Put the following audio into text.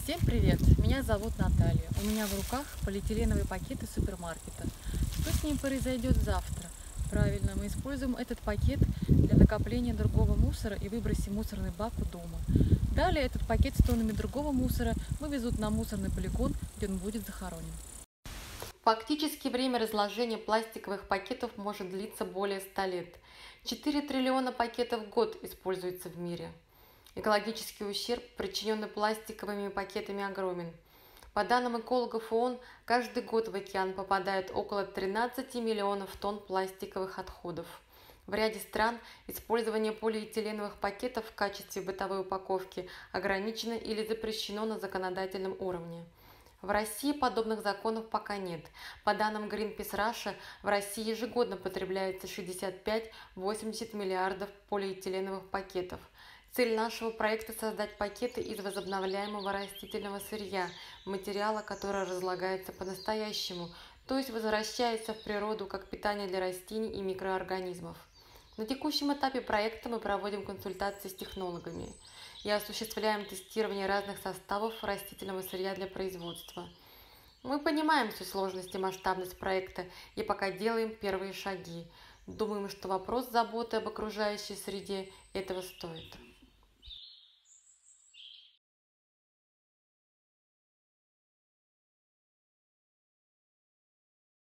Всем привет! Меня зовут Наталья. У меня в руках полиэтиленовые пакеты супермаркета. Что с ним произойдет завтра? Правильно, мы используем этот пакет для накопления другого мусора и выбросим в мусорный бак у дома. Далее этот пакет с тоннами другого мусора вывезут на мусорный полигон, где он будет захоронен. Фактически время разложения пластиковых пакетов может длиться более 100 лет. 4 триллиона пакетов в год используется в мире. Экологический ущерб, причиненный пластиковыми пакетами, огромен. По данным экологов ООН, каждый год в океан попадает около 13 миллионов тонн пластиковых отходов. В ряде стран использование полиэтиленовых пакетов в качестве бытовой упаковки ограничено или запрещено на законодательном уровне. В России подобных законов пока нет. По данным Greenpeace Russia, в России ежегодно потребляется 65-80 миллиардов полиэтиленовых пакетов. Цель нашего проекта – создать пакеты из возобновляемого растительного сырья, материала, который разлагается по-настоящему, то есть возвращается в природу как питание для растений и микроорганизмов. На текущем этапе проекта мы проводим консультации с технологами и осуществляем тестирование разных составов растительного сырья для производства. Мы понимаем всю сложность и масштабность проекта и пока делаем первые шаги. Думаем, что вопрос заботы об окружающей среде этого стоит.